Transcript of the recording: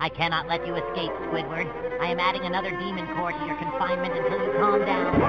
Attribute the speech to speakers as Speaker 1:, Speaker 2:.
Speaker 1: I cannot let you escape, Squidward. I am adding another demon core to your confinement until you calm down.